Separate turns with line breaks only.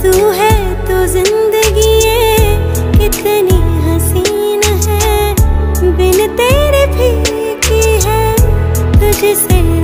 तू है तो जिंदगी ये कितनी हसीन है, बिन तेरे फीकी है तुझसे